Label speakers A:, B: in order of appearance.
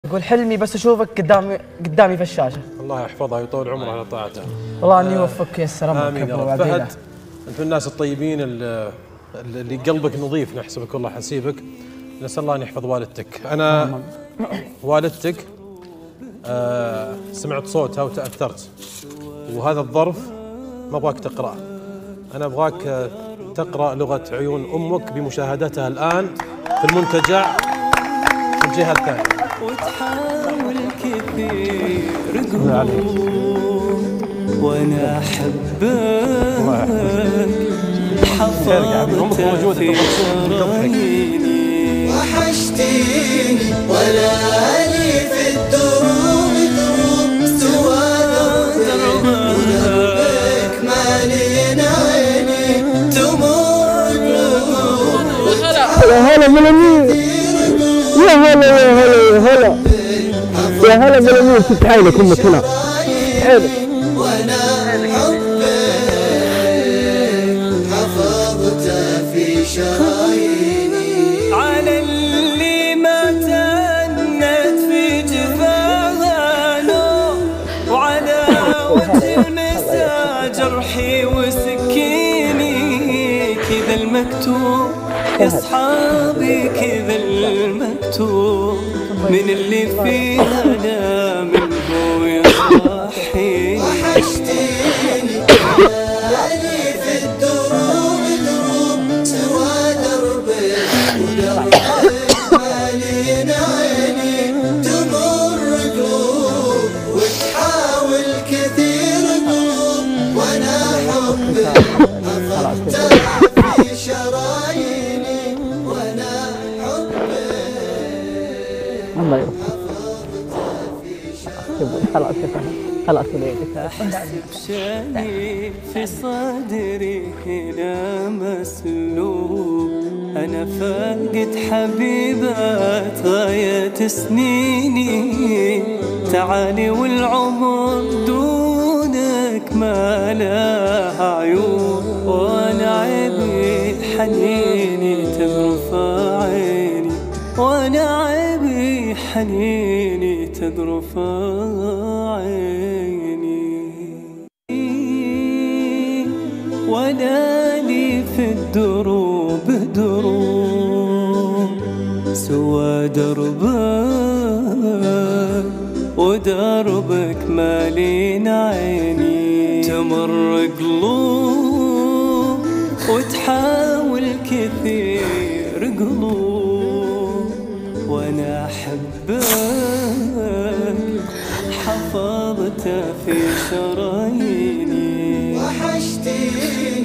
A: يقول حلمي بس اشوفك قدامي في الشاشه.
B: الله يحفظها ويطول عمرها على طاعته.
A: والله اني يوفقك وييسر امرك.
B: امين يا رب. فهد، انت من الناس الطيبين اللي قلبك نظيف، نحسبك والله حسيبك. نسال الله ان يحفظ والدتك. انا والدتك سمعت صوتها وتاثرت، وهذا الظرف ما ابغاك تقراه، انا ابغاك تقرا لغه عيون امك بمشاهدتها الان في المنتجع في الجهه الثانيه.
C: وتحاول كثير قلوب وانا احبك حفظتها في شراييني.
D: وحشتيني ولا لي في الدروب سوى دربك مالين عيني تمر
E: يا هلا بالامير، يا هلا يا هلا يا هلا يا هلا بالامير. تتحايلك امك هنا حيلك.
D: وانا حبك حفظته في شراييني.
C: على اللي ما تنت في جفانه وعلى وجه المسا جرحي وسكيني. كذا المكتوب يا اصحابي، كذا المكتوب من اللي فيها انا منه يصحيني.
D: وحشتيني لي في الدروب سوى دربك ودربك مالين عيني تمر قلوب وتحاول كثير قلوب وانا حبك حفظته في شراييني. وانا حبك
E: الله يوفقك. خلاص يا فهد، خلاص وليدك.
C: أحسب شاني في صدري هنا مسلوب. أنا فاقد حبيبات غاية سنيني. تعالي والعمر دونك ما له عيوب. وأنا عيبي حنيني تذرف عيني. وأنا عيبي حنيني تذرف عيني. ولا لي في الدروب دروب سوى دربك ودربك مالين عيني. تمر قلوب وتحاول كثير قلوب وانا احبك حفظته في شراييني.
D: وحشتيني